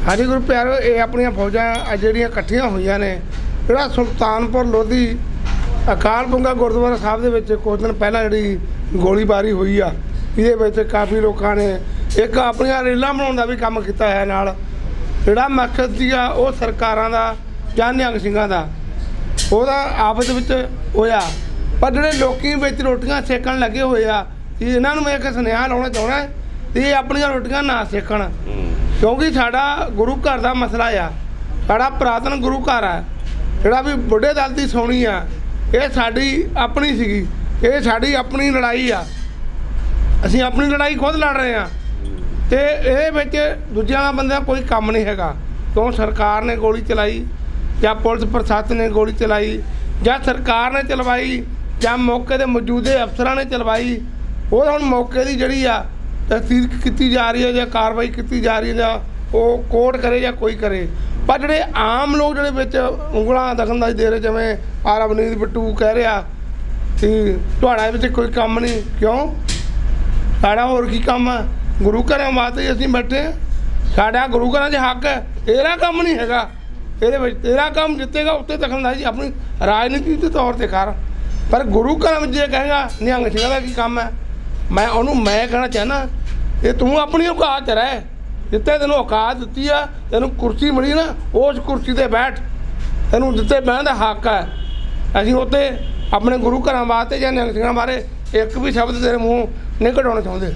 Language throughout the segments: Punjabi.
हाँ जी गुरु प्यारो, ये अपन फौजा ਜਿਹੜੀਆਂ ਇਕੱਠੀਆਂ ਹੋਈਆਂ ਨੇ ਜਿਹੜਾ ਸੁਲਤਾਨਪੁਰ ਲੋਧੀ ਅਕਾਲ ਬੁੰਗਾ ਗੁਰਦੁਆਰਾ ਸਾਹਿਬ ਦੇ ਵਿੱਚ ਕੁਝ ਦਿਨ ਪਹਿਲਾਂ ਜਿਹੜੀ ਗੋਲੀਬਾਰੀ ਹੋਈ ਆ, ਇਹਦੇ ਵਿੱਚ ਕਾਫੀ ਲੋਕਾਂ ਨੇ ਇੱਕ ਆਪਣੀਆਂ ਰੇਲਾਂ ਬਣਾਉਣ ਦਾ ਵੀ ਕੰਮ ਕੀਤਾ ਹੈ। ਨਾਲ ਜਿਹੜਾ ਮਕਸਦ ਸੀਗਾ ਉਹ ਸਰਕਾਰਾਂ ਦਾ ਜਾਂ ਨਿਹੰਗ ਸਿੰਘਾਂ ਦਾ ਉਹਦਾ ਆਪਸ ਵਿੱਚ ਹੋਇਆ। ਪਰ ਜਿਹੜੇ ਲੋਕੀ ਵਿੱਚ ਰੋਟੀਆਂ ਸੇਕਣ ਲੱਗੇ ਹੋਏ ਆ, ਇਹਨਾਂ ਨੂੰ ਮੈਂ ਇੱਕ ਸੁਨੇਹਾ ਲਾਉਣਾ ਚਾਹੁੰਦਾ ਕਿ ਇਹ ਆਪਣੀਆਂ ਰੋਟੀਆਂ ਨਾ ਸੇਕਣ, क्योंकि साड़ा गुरु घर का मसला आ, साड़ा पुरातन गुरु घर है जोड़ा भी बुढ़े दल की सोनी आ, ये साड़ी अपनी सीगी, ये साड़ी अपनी लड़ाई आ, असी अपनी लड़ाई खुद लड़ रहे हैं। तो ये दूजिया बंदे कोई काम नहीं है, क्यों सरकार ने गोली चलाई या पुलिस प्रशासन ने गोली चलाई या सरकार ने चलवाई या मौके के मौजूदे अफसर ने चलवाई, वो हम मौके की जड़ी आ तहसील की जा रही है या कार्रवाई की जा रही है या वो कोर्ट करे या कोई करे। पर जोड़े आम लोग जो उंगलों दखलअंदाजी दे रहे, जिमें आर अवनीत बिट्टू कह रहा कि तुहाड़ा कोई काम नहीं, क्यों साड़ा होर की काम है? गुरु घर वास्ते असीं बैठे हैं, साड़ा गुरु घर च हक है, तेरा काम नहीं है, ये तेरा काम जितेगा उत्ते दखलअंदाजी अपनी राजनीति के तौर पर कर। पर गुरु घर में जो कहेगा निहंग सिंह का की काम है, मैं उन्होंने मैं कहना चाहना ये तू अपनी औकात च रह, जिते तेन औकात दी है, तेन कुर्सी मिली ना, उस कुर्सी पर बैठ, तेन जिते बहन का हक है। असीं उत्ते अपने गुरु घर वास्ते या निहंग सिंह बारे एक भी शब्द तेरे मूँह नहीं कढ़ाना चाहते।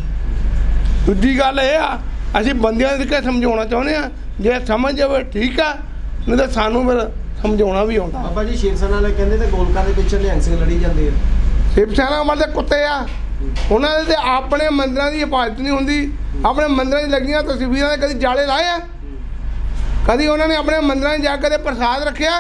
दूजी गल ये आ, असीं बंदियां के समझाना चाहते हैं, जे समझ जाए ठीक है, नहीं तो सानू फिर समझाना भी आता। बाबा जी शिव सेना वाले कहते थे गोलका के पिछले निहंग सिंह लड़ी जाते हैं। शिव सेना वाले कुत्ते आ, उन्होंने अपने मंदिरों की हिफाजत नहीं होंगी, अपने मंदिरों की लगियां तस्वीरों के कभी जाले लाए, कभी उन्होंने अपने मंदिरों में जाकर प्रसाद रखे,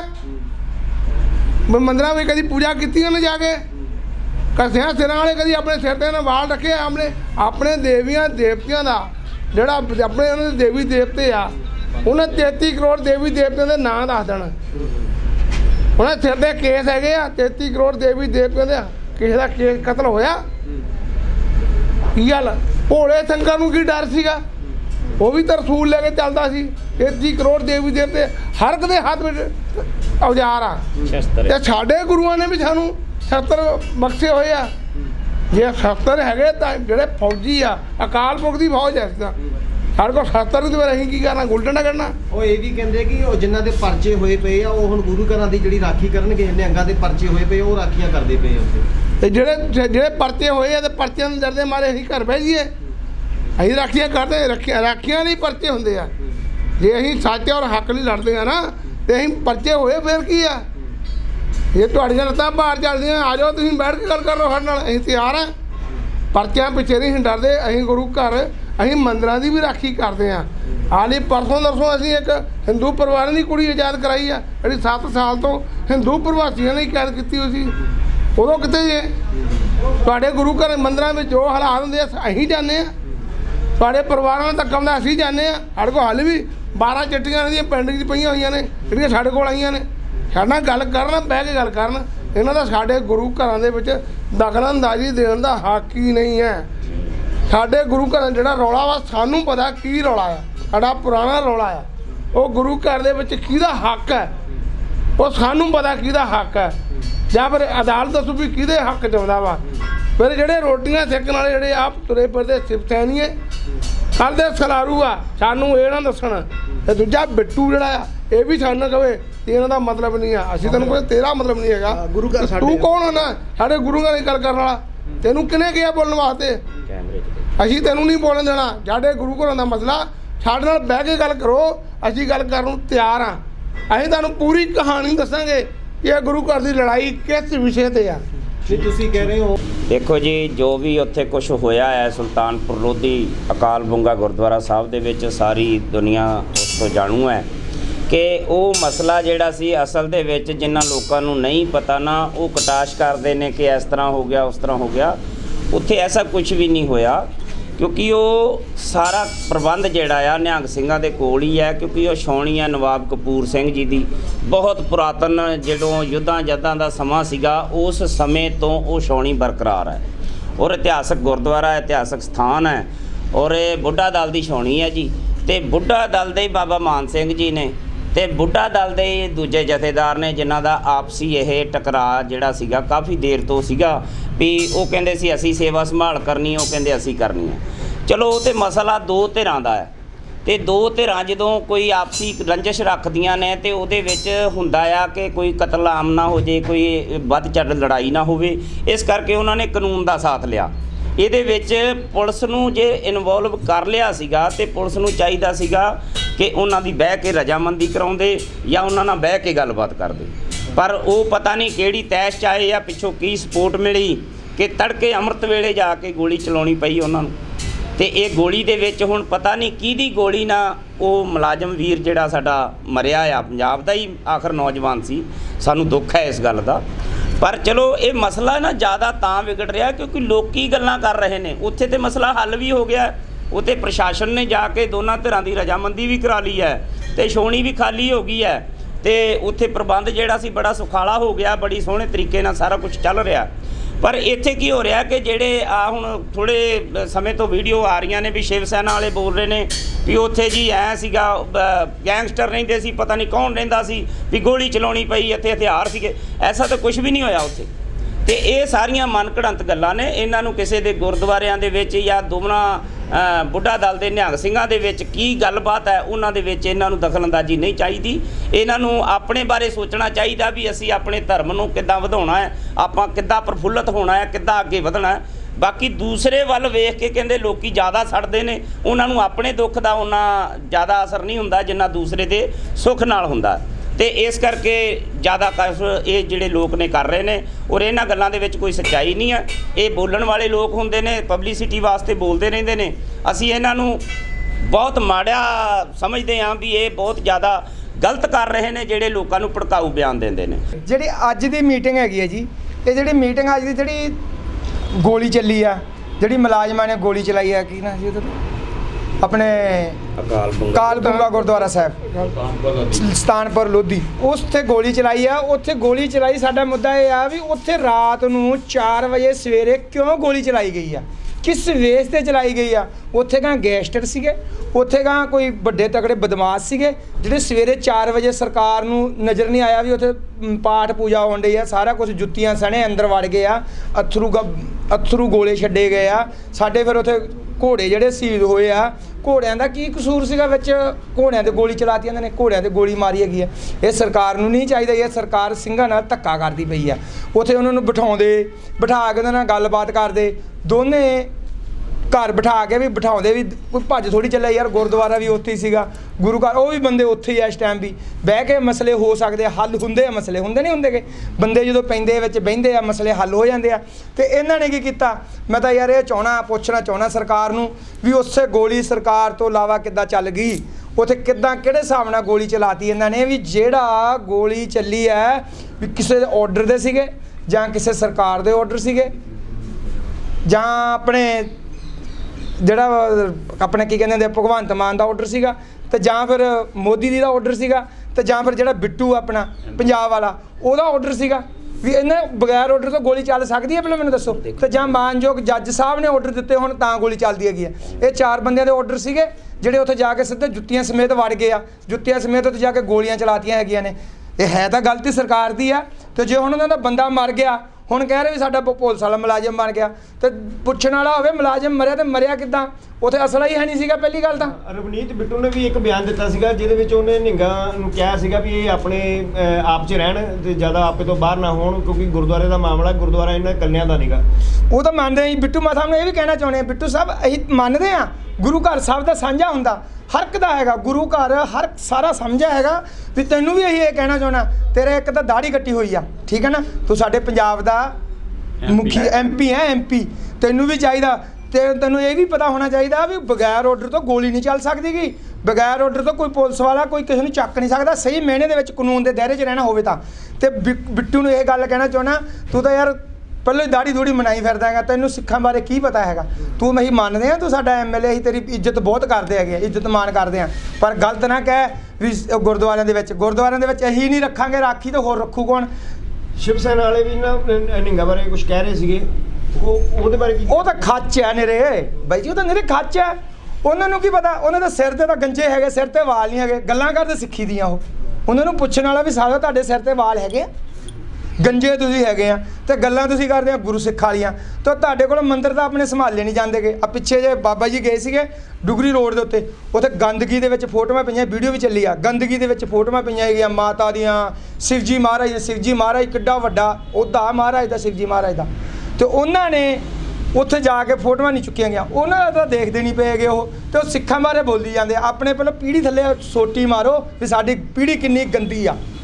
मंदिरों में कभी पूजा की उन्हें जाके कसिया सिर वाले कभी अपने सिर पर वाल रखे, अपने देवियां देवतियों का जोड़ा अपने उन्होंने देवी देवते आ, उन्हें 33 करोड़ देवी देवतियों के नाम दस देना, उन्हें सिर पर केस है 33 करोड़ देवी देवतियों के, किसी का केस कतल होया की गल? भोले शंकर नूं की डर सीगा, वो भी तो रसूल लेके चलता सी। 33 करोड़ देवी देवते हर एक दे हाथ में औजार आ, ते साडे गुरुआं ने भी सानू शस्त्र बख्शे होए आ, जे शस्त्र है जोड़े फौजी आ, अकाल पुरख दी फौज है, साढ़े को शस्त्र नहीं, तो असीं की करना, गुलटना करना। वो ये भी कहते कि जिन्हां दे परचे होए पे आ, वो हुण गुरु घरां दी जिहड़ी राखी करनगे, निहंगां दे परचे होए पे वो राखियां करदे पे उत्ते। तो जेडे परचे होए तो परचों डरते मारे असीं घर बह जाइए, असीं राखियां करते, राखियां नहीं परचे होंदे आ, जे असीं सच और हक नहीं लड़ते हैं ना, तो असीं परचे होए फिर की आ? ये तुहाड़ियां लत्तां भार चलदियां, आ जाओ तुसीं बैठ के गल कर लो साडे नाल, असीं तैयार हैं। परचियां पिछे नहीं डरते, असीं गुरु घर असीं मंदिरां दी भी राखी करते हैं। हाली परसों दरसों असीं एक हिंदू परिवार की कुड़ी आजाद कराई आ, जिहड़ी 7 साल तो हिंदू प्रवासियों ने कैद की हुई सी, उदों किते जे तुहाडे गुरु घर मंदिरां में जो हालात होंदे असीं जाने, तुहाडे परिवारां तक आउंदा असीं जाने, साडे कोल हाले भी 12 चिट्ठियां इहदियां पेंडिंग पईयां होईयां ने, जिहड़ियां साडे कोल आईयां ने। साडे नाल गल करन, बह के गल करन, इन्हां दा साडे गुरु घरां दे विच दखलअंदाजी देण दा हक ही नहीं है। साडे गुरु घर जिहड़ा रौला वा सानूं पता की रौला आ, साडा पुराना रौला आ, वो गुरु घर दे विच किहदा हक है, वो सानूं पता किहदा हक है, ਜਾਂ फिर अदालत दसो भी किहदे हक च आउंदा वा। फिर ਜਿਹੜੇ रोटियां सेकण वाले ਜਿਹੜੇ आप तुरे फिरदे सिव सैनीए कल दे सलारू आ, सानूं ਇਹ ना दस्सण, ते दूजा बिट्टू ਜਿਹੜਾ आ ਇਹ भी सानूं कहे कि ਇਹਨਾਂ ਦਾ मतलब नहीं आ, ਅਸੀਂ ਤੈਨੂੰ ਕੋਈ तेरा मतलब नहीं हैगा, गुरु घर तू कौन होना साडे गुरु घर गल करन वाला, ਤੈਨੂੰ किहने किहा बोलण वास्ते? ਅਸੀਂ ਤੈਨੂੰ नहीं बोलन देना, साडे गुरु घरां दा मसला साडे नाल बह के गल करो, ਅਸੀਂ गल करन नूं तैयार हाँ, ਅਸੀਂ ਤੁਹਾਨੂੰ पूरी कहानी दसांगे ये गुरु घर की लड़ाई किस विषय ते आ। तुसीं कह रहे हो देखो जी, जो भी उत्थे कुछ होया है सुल्तानपुर लोधी अकाल बुंगा गुरुद्वारा साहब दे विच सारी दुनिया उस तो जाणू है कि वो मसला जिहड़ा सी असल दे विच जिन्हां लोकां नूं नहीं पता ना, वो कटाश करदे ने कि इस तरह हो गया उस तरह हो गया, उत्थे ऐसा कुछ भी नहीं होया, क्योंकि वो सारा प्रबंध जिहड़ा आ निहंग सिंघां दे कोल ही है, क्योंकि वो छाउणी है नवाब कपूर सिंह जी दी, बहुत पुरातन जदों युद्धां जद्दां दा समां सीगा उस समय तो वो छाउणी बरकरार है, और इतिहासक गुरुद्वारा इतिहासक स्थान है, और ये बुढ़ा दल दी छाउणी है जी। ਤੇ ਬੁੱਢਾ ਦਲ ਦੇ ਬਾਬਾ ਮਾਨ ਸਿੰਘ ਜੀ ਨੇ ਤੇ ਬੁੱਢਾ ਦਲ ਦੇ ਦੂਜੇ ਜਥੇਦਾਰ ਨੇ, ਜਿਨ੍ਹਾਂ ਦਾ ਆਪਸੀ ਇਹ ਟਕਰਾਅ ਜਿਹੜਾ ਸੀਗਾ ਕਾਫੀ ਦੇਰ ਤੋਂ ਸੀਗਾ ਵੀ ਉਹ ਕਹਿੰਦੇ ਸੀ ਅਸੀਂ ਸੇਵਾ ਸੰਭਾਲ ਕਰਨੀ, ਉਹ ਕਹਿੰਦੇ ਅਸੀਂ ਕਰਨੀ ਹੈ। ਚਲੋ ਉਹ ਤੇ ਮਸਲਾ ਦੋ ਧਿਰਾਂ ਦਾ ਹੈ ਤੇ ਦੋ ਧਿਰਾਂ ਜਦੋਂ ਕੋਈ ਆਪਸੀ ਰੰਜਿਸ਼ ਰੱਖਦੀਆਂ ਨੇ ਤੇ ਉਹਦੇ ਵਿੱਚ ਹੁੰਦਾ ਆ ਕਿ ਕੋਈ ਕਤਲਆਮ ਨਾ ਹੋ ਜੇ, ਕੋਈ ਵੱਧ ਚੜ੍ਹ ਲੜਾਈ ਨਾ ਹੋਵੇ, ਇਸ ਕਰਕੇ ਉਹਨਾਂ ਨੇ ਕਾਨੂੰਨ ਦਾ ਸਾਥ ਲਿਆ। ਇਹਦੇ ਵਿੱਚ ਪੁਲਿਸ ਨੂੰ ਜੇ ਇਨਵੋਲਵ ਕਰ ਲਿਆ ਸੀਗਾ ਤੇ ਪੁਲਿਸ ਨੂੰ ਚਾਹੀਦਾ ਸੀਗਾ ਕਿ ਉਹਨਾਂ ਦੀ ਬਹਿ ਕੇ ਰਜਾਮੰਦੀ ਕਰਾਉਂਦੇ ਜਾਂ ਉਹਨਾਂ ਨਾਲ ਬਹਿ ਕੇ ਗੱਲਬਾਤ ਕਰਦੇ, ਪਰ ਉਹ ਪਤਾ ਨਹੀਂ ਕਿਹੜੀ ਤੈਸ਼ 'ਚ ਆਏ ਜਾਂ ਪਿੱਛੋਂ ਕੀ ਸਪੋਰਟ ਮਿਲੀ ਕਿ ਤੜਕੇ ਅੰਮ੍ਰਿਤ ਵੇਲੇ ਜਾ ਕੇ ਗੋਲੀ ਚਲਾਉਣੀ ਪਈ ਉਹਨਾਂ ਨੂੰ। ਤੇ ਇਹ ਗੋਲੀ ਦੇ ਵਿੱਚ ਹੁਣ ਪਤਾ ਨਹੀਂ ਕਿਹਦੀ ਗੋਲੀ ਨਾਲ ਉਹ ਮੁਲਾਜ਼ਮ ਵੀਰ ਜਿਹੜਾ ਸਾਡਾ ਮਰਿਆ ਆ, ਪੰਜਾਬ ਦਾ ਹੀ ਆਖਰ ਨੌਜਵਾਨ ਸੀ, ਸਾਨੂੰ ਦੁੱਖ ਹੈ ਇਸ ਗੱਲ ਦਾ। ਪਰ ਚਲੋ ਇਹ ਮਸਲਾ ਨਾ ਜ਼ਿਆਦਾ ਤਾਂ ਵਿਗੜ ਰਿਹਾ ਕਿਉਂਕਿ ਲੋਕੀ ਗੱਲਾਂ ਕਰ ਰਹੇ ਨੇ। ਉੱਥੇ ਤੇ ਮਸਲਾ ਹੱਲ ਵੀ ਹੋ ਗਿਆ, ਉੱਥੇ ਪ੍ਰਸ਼ਾਸਨ ਨੇ ਜਾ ਕੇ ਦੋਨਾਂ ਧਿਰਾਂ ਦੀ ਰਜਾਮੰਦੀ ਵੀ ਕਰਾ ਲਈ ਹੈ ਤੇ ਛਾਉਣੀ ਵੀ ਖਾਲੀ ਹੋ ਗਈ ਹੈ ਤੇ ਉੱਥੇ ਪ੍ਰਬੰਧ ਜਿਹੜਾ ਸੀ ਬੜਾ ਸੁਖਾਲਾ ਹੋ ਗਿਆ, ਬੜੀ ਸੋਹਣੇ ਤਰੀਕੇ ਨਾਲ ਸਾਰਾ ਕੁਝ ਚੱਲ ਰਿਹਾ। ਪਰ ਇੱਥੇ ਕੀ ਹੋ ਰਿਹਾ ਕਿ ਜਿਹੜੇ ਆ ਹੁਣ ਥੋੜ੍ਹੇ ਸਮੇਂ ਤੋਂ ਵੀਡੀਓ ਆ ਰਹੀਆਂ ਨੇ ਵੀ ਸ਼ਿਵ ਸੈਨਾ ਵਾਲੇ ਬੋਲ ਰਹੇ ਨੇ ਵੀ ਉੱਥੇ ਜੀ ਐਂ ਸੀਗਾ ਗੈਂਗਸਟਰ ਰਹਿੰਦੇ ਸੀ, ਪਤਾ ਨਹੀਂ ਕੌਣ ਰਹਿੰਦਾ ਸੀ, ਵੀ ਗੋਲੀ ਚਲਾਉਣੀ ਪਈ, ਇੱਥੇ ਹਥਿਆਰ ਸੀਗੇ। ਐਸਾ ਤਾਂ ਕੁਝ ਵੀ ਨਹੀਂ ਹੋਇਆ ਉੱਥੇ। ਤੇ ਇਹ ਸਾਰੀਆਂ ਮਨਘੜੰਤ ਗੱਲਾਂ ਨੇ। ਇਹਨਾਂ ਨੂੰ ਕਿਸੇ ਦੇ ਗੁਰਦੁਆਰਿਆਂ ਦੇ ਵਿੱਚ ਜਾਂ ਦੋਵਾਂ ਬੁੱਢਾ ਦਲ ਦੇ ਨਿਹੰਗ ਸਿੰਘਾਂ ਦੇ ਵਿੱਚ ਕੀ ਗੱਲਬਾਤ ਹੈ ਉਹਨਾਂ ਦੇ ਵਿੱਚ ਇਹਨਾਂ ਨੂੰ ਦਖਲਅੰਦਾਜ਼ੀ ਨਹੀਂ ਚਾਹੀਦੀ। ਇਹਨਾਂ ਨੂੰ ਆਪਣੇ ਬਾਰੇ ਸੋਚਣਾ ਚਾਹੀਦਾ ਵੀ ਅਸੀਂ ਆਪਣੇ ਧਰਮ ਨੂੰ ਕਿੱਦਾਂ ਵਧਾਉਣਾ ਹੈ, ਆਪਾਂ ਕਿੱਦਾਂ ਪ੍ਰਫੁੱਲਤ ਹੋਣਾ ਹੈ, ਕਿੱਦਾਂ ਅੱਗੇ ਵਧਣਾ ਹੈ। ਬਾਕੀ ਦੂਸਰੇ ਵੱਲ ਵੇਖ ਕੇ ਕਹਿੰਦੇ ਲੋਕੀ ਜ਼ਿਆਦਾ ਸੜਦੇ ਨੇ, ਉਹਨਾਂ ਨੂੰ ਆਪਣੇ ਦੁੱਖ ਦਾ ਉਹਨਾਂ ਜ਼ਿਆਦਾ ਅਸਰ ਨਹੀਂ ਹੁੰਦਾ ਜਿੰਨਾ ਦੂਸਰੇ ਦੇ ਸੁੱਖ ਨਾਲ ਹੁੰਦਾ। ਤੇ ਇਸ ਕਰਕੇ ਜ਼ਿਆਦਾ ਕਸ਼ ਇਹ ਜਿਹੜੇ ਲੋਕ ਨੇ ਕਰ ਰਹੇ ਨੇ ਔਰ ਇਹਨਾਂ ਗੱਲਾਂ ਦੇ ਵਿੱਚ ਕੋਈ ਸੱਚਾਈ ਨਹੀਂ ਹੈ। ਇਹ ਬੋਲਣ ਵਾਲੇ ਲੋਕ ਹੁੰਦੇ ਨੇ, ਪਬਲਿਸਿਟੀ ਵਾਸਤੇ ਬੋਲਦੇ ਰਹਿੰਦੇ ਨੇ। ਅਸੀਂ ਇਹਨਾਂ ਨੂੰ ਬਹੁਤ ਮਾੜਾ ਸਮਝਦੇ ਹਾਂ ਵੀ ਇਹ ਬਹੁਤ ਜ਼ਿਆਦਾ ਗਲਤ ਕਰ ਰਹੇ ਨੇ ਜਿਹੜੇ ਲੋਕਾਂ ਨੂੰ ਭੜਕਾਊ ਬਿਆਨ ਦਿੰਦੇ ਨੇ। ਜਿਹੜੀ ਅੱਜ ਦੀ ਮੀਟਿੰਗ ਹੈਗੀ ਹੈ ਜੀ, ਇਹ ਜਿਹੜੀ ਮੀਟਿੰਗ ਅੱਜ ਦੀ ਜਿਹੜੀ ਗੋਲੀ ਚੱਲੀ ਆ, ਜਿਹੜੀ ਮੁਲਾਜ਼ਮਾਂ ਨੇ ਗੋਲੀ ਚਲਾਈ ਆ, ਕੀ ਨਾ ਜੀ ਉਹਦਾ ਆਪਣੇ ਅਕਾਲ ਬੁੰਗਾ ਗੁਰਦੁਆਰਾ ਸਾਹਿਬ ਸੁਲਤਾਨਪੁਰ ਲੋਧੀ, ਉੱਥੇ ਗੋਲੀ ਚਲਾਈ ਆ। ਉੱਥੇ ਗੋਲੀ ਚਲਾਈ, ਸਾਡਾ ਮੁੱਦਾ ਇਹ ਆ ਵੀ ਉੱਥੇ ਰਾਤ ਨੂੰ 4 ਵਜੇ ਸਵੇਰੇ ਕਿਉਂ ਗੋਲੀ ਚਲਾਈ ਗਈ ਆ, ਕਿਸ ਵੇਸ ਤੇ ਚਲਾਈ ਗਈ ਆ। ਉੱਥੇ ਕਾਂ ਗੈਂਗਸਟਰ ਸੀਗੇ, ਉੱਥੇ ਕਾਂ ਕੋਈ ਵੱਡੇ ਤਕੜੇ ਬਦਮਾਸ਼ ਸੀਗੇ ਜਿਹੜੇ ਸਵੇਰੇ 4 ਵਜੇ ਸਰਕਾਰ ਨੂੰ ਨਜ਼ਰ ਨਹੀਂ ਆਇਆ ਵੀ ਉੱਥੇ ਪਾਠ ਪੂਜਾ ਹੋਣ ਡਈ ਆ, ਸਾਰਾ ਕੁਝ ਜੁੱਤੀਆਂ ਸਣੇ ਅੰਦਰ ਵੜ ਗਏ ਆ, ਅਥਰੂ ਗੋਲੇ ਛੱਡੇ ਗਏ ਆ ਸਾਡੇ। ਫਿਰ ਉੱਥੇ ਘੋੜੇ ਜਿਹੜੇ ਸ਼ਹੀਦ ਹੋਏ ਆ, ਘੋੜਿਆਂ ਦਾ ਕੀ ਕਸੂਰ ਸੀਗਾ ਵਿੱਚ? ਘੋੜਿਆਂ 'ਤੇ ਗੋਲੀ ਚਲਾਤੀ ਇਹਨਾਂ ਨੇ, ਘੋੜਿਆਂ 'ਤੇ ਗੋਲੀ ਮਾਰੀ ਹੈਗੀ ਆ। ਇਹ ਸਰਕਾਰ ਨੂੰ ਨਹੀਂ ਚਾਹੀਦਾ, ਇਹ ਸਰਕਾਰ ਸਿੰਘਾਂ ਨਾਲ ਧੱਕਾ ਕਰਦੀ ਪਈ ਆ। ਉੱਥੇ ਉਹਨਾਂ ਨੂੰ ਬਿਠਾ ਕੇ ਉਹਨਾਂ ਨਾਲ ਗੱਲਬਾਤ ਕਰਦੇ, ਦੋਨੇ ਘਰ ਬਿਠਾ ਕੇ ਵੀ ਬਿਠਾਉਂਦੇ ਵੀ ਕੋਈ ਭੱਜ ਥੋੜ੍ਹੀ ਚੱਲਿਆ ਯਾਰ। ਗੁਰਦੁਆਰਾ ਵੀ ਉੱਥੇ ਹੀ ਸੀਗਾ, ਗੁਰੂ ਘਰ, ਉਹ ਵੀ ਬੰਦੇ ਉੱਥੇ ਹੀ ਆ ਇਸ ਟਾਈਮ ਵੀ। ਬਹਿ ਕੇ ਮਸਲੇ ਹੋ ਸਕਦੇ ਆ, ਹੱਲ ਹੁੰਦੇ ਆ, ਮਸਲੇ ਹੁੰਦੇ ਨਹੀਂ ਹੁੰਦੇਗੇ। ਬੰਦੇ ਜਦੋਂ ਪੈਂਦੇ ਵਿੱਚ ਬਹਿੰਦੇ ਆ, ਮਸਲੇ ਹੱਲ ਹੋ ਜਾਂਦੇ ਆ। ਤੇ ਇਹਨਾਂ ਨੇ ਕੀ ਕੀਤਾ, ਮੈਂ ਤਾਂ ਯਾਰ ਇਹ ਪੁੱਛਣਾ ਚਾਹੁੰਦਾ ਸਰਕਾਰ ਨੂੰ ਵੀ ਉਸੇ ਗੋਲੀ ਸਰਕਾਰ ਤੋਂ ਇਲਾਵਾ ਕਿੱਦਾਂ ਚੱਲ ਗਈ ਉੱਥੇ, ਕਿਹੜੇ ਹਿਸਾਬ ਨਾਲ ਗੋਲੀ ਚਲਾਤੀ ਇਹਨਾਂ ਨੇ? ਵੀ ਜਿਹੜਾ ਗੋਲੀ ਚੱਲੀ ਹੈ ਵੀ ਕਿਸੇ ਦੇ ਆਰਡਰ ਦੇ ਸੀਗੇ ਜਾਂ ਕਿਸੇ ਸਰਕਾਰ ਦੇ ਆਰਡਰ ਸੀਗੇ ਜਾਂ ਆਪਣੇ ਜਿਹੜਾ ਆਪਣੇ ਕੀ ਕਹਿੰਦੇ ਹੁੰਦੇ ਭਗਵੰਤ ਮਾਨ ਦਾ ਆਰਡਰ ਸੀਗਾ, ਤੇ ਜਾਂ ਫਿਰ ਮੋਦੀ ਜੀ ਦਾ ਆਰਡਰ ਸੀਗਾ, ਤੇ ਜਾਂ ਫਿਰ ਜਿਹੜਾ ਬਿੱਟੂ ਆਪਣਾ ਪੰਜਾਬ ਵਾਲਾ ਉਹਦਾ ਆਰਡਰ ਸੀਗਾ ਵੀ ਇਹਨਾਂ ਬਗੈਰ ਆਰਡਰ ਤੋਂ ਗੋਲੀ ਚੱਲ ਸਕਦੀ ਹੈ? ਪਹਿਲਾਂ ਮੈਨੂੰ ਦੱਸੋ। ਤੇ ਜਾਂ ਮਾਨਯੋਗ ਜੱਜ ਸਾਹਿਬ ਨੇ ਆਰਡਰ ਦਿੱਤੇ ਹੁਣ ਤਾਂ ਗੋਲੀ ਚੱਲਦੀ ਹੈਗੀ ਹੈ? ਇਹ 4 ਬੰਦਿਆਂ ਦੇ ਆਰਡਰ ਸੀਗੇ ਜਿਹੜੇ ਉੱਥੇ ਜਾ ਕੇ ਸਿੱਧੇ ਜੁੱਤੀਆਂ ਸਮੇਤ ਵੜ ਗਏ ਆ, ਜੁੱਤੀਆਂ ਸਮੇਤ ਉੱਥੇ ਜਾ ਕੇ ਗੋਲੀਆਂ ਚਲਾਤੀਆਂ ਹੈਗੀਆਂ ਨੇ। ਇਹ ਹੈ ਤਾਂ ਗਲਤੀ ਸਰਕਾਰ ਦੀ ਆ। ਤੇ ਜੇ ਹੁਣ ਉਹਨਾਂ ਦਾ ਬੰਦਾ ਮਰ ਗਿਆ, ਹੁਣ ਕਹਿ ਰਹੇ ਵੀ ਸਾਡਾ ਪੁਲਿਸ ਵਾਲਾ ਮੁਲਾਜ਼ਮ ਬਣ ਗਿਆ, ਤੇ ਪੁੱਛਣ ਵਾਲਾ ਹੋਵੇ ਮੁਲਾਜ਼ਮ ਮਰਿਆ ਤੇ ਮਰਿਆ ਕਿੱਦਾਂ? ਉੱਥੇ ਅਸਲਾ ਹੀ ਹੈ ਨਹੀਂ ਸੀਗਾ ਪਹਿਲੀ ਗੱਲ ਤਾਂ। ਰਵਨੀਤ ਬਿੱਟੂ ਨੇ ਵੀ ਇੱਕ ਬਿਆਨ ਦਿੱਤਾ ਸੀਗਾ ਜਿਹਦੇ ਵਿੱਚ ਉਹਨੇ ਨਿਹੰਗਾਂ ਨੂੰ ਕਿਹਾ ਸੀਗਾ ਵੀ ਇਹ ਆਪਣੇ ਆਪ 'ਚ ਰਹਿਣ ਤੇ ਜ਼ਿਆਦਾ ਆਪੇ ਤੋਂ ਬਾਹਰ ਨਾ ਹੋਣ, ਕਿਉਂਕਿ ਗੁਰਦੁਆਰੇ ਦਾ ਮਾਮਲਾ, ਗੁਰਦੁਆਰਾ ਇਹਨਾਂ ਇਕੱਲਿਆਂ ਦਾ ਨਹੀਂਗਾ। ਉਹ ਤਾਂ ਮੰਨਦੇ ਆ। ਬਿੱਟੂ ਸਾਹਿਬ ਨੂੰ ਇਹ ਵੀ ਕਹਿਣਾ ਚਾਹੁੰਦੇ ਆ, ਬਿੱਟੂ ਸਾਹਿਬ ਅਸੀਂ ਮੰਨਦੇ ਹਾਂ ਗੁਰੂ ਘਰ ਸਭ ਦਾ ਸਾਂਝਾ ਹੁੰਦਾ, ਹਰ ਇੱਕ ਦਾ ਹੈਗਾ ਗੁਰੂ ਘਰ, ਹਰ ਸਾਰਾ ਸਮਝਿਆ ਹੈਗਾ ਵੀ ਤੈਨੂੰ ਵੀ ਅਸੀਂ ਇਹ ਕਹਿਣਾ ਚਾਹੁੰਦਾ, ਤੇਰੇ ਇੱਕ ਤਾਂ ਦਾੜੀ ਕੱਟੀ ਹੋਈ ਆ, ਠੀਕ ਹੈ ਨਾ, ਤੂੰ ਸਾਡੇ ਪੰਜਾਬ ਦਾ ਮੁਖੀ MP ਹੈ, MP ਤੈਨੂੰ ਵੀ ਚਾਹੀਦਾ। ਤੇ ਤੈਨੂੰ ਇਹ ਵੀ ਪਤਾ ਹੋਣਾ ਚਾਹੀਦਾ ਵੀ ਬਗੈਰ ਆਰਡਰ ਤੋਂ ਗੋਲੀ ਨਹੀਂ ਚੱਲ ਸਕਦੀ ਗੀ, ਬਗੈਰ ਆਰਡਰ ਤੋਂ ਕੋਈ ਪੁਲਿਸ ਵਾਲਾ ਕੋਈ ਕਿਸੇ ਨੂੰ ਚੱਕ ਨਹੀਂ ਸਕਦਾ, ਸਹੀ ਮਾਇਨੇ ਦੇ ਵਿੱਚ ਕਾਨੂੰਨ ਦੇ ਦਾਇਰੇ 'ਚ ਰਹਿਣਾ ਹੋਵੇ ਤਾਂ। ਤੇ ਬਿੱਟੂ ਨੂੰ ਇਹ ਗੱਲ ਕਹਿਣਾ ਚਾਹੁੰਦਾ, ਤੂੰ ਤਾਂ ਯਾਰ ਪਹਿਲਾਂ ਹੀ ਦਾੜੀ ਦੂੜੀ ਮਨਾਈ ਫਿਰਦਾ ਹੈਗਾ, ਤੈਨੂੰ ਸਿੱਖਾਂ ਬਾਰੇ ਕੀ ਪਤਾ ਹੈਗਾ? ਤੂੰ ਅਸੀਂ ਮੰਨਦੇ ਹਾਂ ਤੂੰ ਸਾਡਾ MLA, ਅਸੀਂ ਤੇਰੀ ਇੱਜ਼ਤ ਬਹੁਤ ਕਰਦੇ ਹੈਗੇ, ਇੱਜ਼ਤ ਮਾਣ ਕਰਦੇ ਹਾਂ, ਪਰ ਗਲਤ ਨਾ ਕਹਿ ਵੀ ਗੁਰਦੁਆਰਿਆਂ ਦੇ ਵਿੱਚ ਅਸੀਂ ਨਹੀਂ ਰੱਖਾਂਗੇ, ਰਾਖੀ ਤਾਂ ਹੋਰ ਰੱਖੂ ਕੌਣ? ਸ਼ਿਵ ਸੈਨਾ ਵਾਲੇ ਵੀ ਨਾ ਨਿਹੰਗਾਂ ਬਾਰੇ ਕੁਝ ਕਹਿ ਰਹੇ ਸੀਗੇ, ਉਹਦੇ ਬਾਰੇ ਕੀ? ਉਹ ਤਾਂ ਖੱਚ ਹੈ ਨਿਰੇ ਬਾਈ ਜੀ, ਉਹ ਤਾਂ ਨਿਰੇ ਖੱਚ ਹੈ। ਉਹਨਾਂ ਨੂੰ ਕੀ ਪਤਾ, ਉਹਨਾਂ ਦੇ ਸਿਰ ਤੇ ਤਾਂ ਗੰਜੇ ਹੈਗੇ, ਸਿਰ ਤੇ ਵਾਲ ਨਹੀਂ ਹੈਗੇ, ਗੱਲਾਂ ਕਰਦੇ ਸਿੱਖੀ ਦੀਆਂ ਉਹ। ਉਹਨਾਂ ਨੂੰ ਪੁੱਛਣ ਵਾਲਾ ਵੀ ਸਾਰਾ ਤੁਹਾਡੇ ਸਿਰ ਤੇ ਵਾਲ ਹੈਗੇ ਆ, ਗੰਜੇ ਤੁਸੀਂ ਹੈਗੇ ਆ, ਤੇ ਗੱਲਾਂ ਤੁਸੀਂ ਕਰਦੇ ਆ ਗੁਰੂ ਸਿੱਖ ਵਾਲੀਆਂ। ਤਾਂ ਤੁਹਾਡੇ ਕੋਲ ਮੰਦਿਰ ਤਾਂ ਆਪਣੇ ਸੰਭਾਲੇ ਨਹੀਂ ਜਾਂਦੇਗੇ। ਆ ਪਿੱਛੇ ਜੇ ਬਾਬਾ ਜੀ ਗਏ ਸੀਗੇ ਡੁਗਰੀ ਰੋਡ ਦੇ ਉੱਤੇ, ਉੱਥੇ ਗੰਦਗੀ ਦੇ ਵਿੱਚ ਫੋਟੋਆਂ ਪਈਆਂ, ਵੀਡੀਓ ਵੀ ਚੱਲੀ ਆ, ਗੰਦਗੀ ਦੇ ਵਿੱਚ ਫੋਟੋਆਂ ਪਈਆਂ ਹੈਗੀਆਂ ਮਾਤਾ ਦੀਆਂ, ਸ਼ਿਵਜੀ ਮਹਾਰਾਜ ਦੇ। ਸ਼ਿਵਜੀ ਮਹਾਰਾਜ ਕਿੱਡਾ ਵੱਡਾ ਉਹਦਾ ਮਹਾਰਾਜ ਦਾ, ਸ਼ਿਵਜੀ ਮਹਾਰਾਜ ਦਾ। ਤੇ ਉਹਨਾਂ ਨੇ ਉੱਥੇ ਜਾ ਕੇ ਫੋਟੋਆਂ ਨਹੀਂ ਚੁੱਕੀਆਂ ਗਈਆਂ, ਉਹਨਾਂ ਦਾ ਤਾਂ ਦੇਖਦੇ ਨਹੀਂ ਪਏਗੇ ਉਹ, ਤੇ ਉਹ ਸਿੱਖਾਂ ਬਾਰੇ ਬੋਲੀ ਜਾਂਦੇ। ਆਪਣੇ ਪਹਿਲਾਂ ਪੀੜ੍ਹੀ ਥੱਲੇ ਸੋਟੀ ਮਾਰੋ ਵੀ ਸਾਡੀ ਪੀੜ੍ਹੀ ਕਿੰਨੀ ਗੰਦੀ ਆ।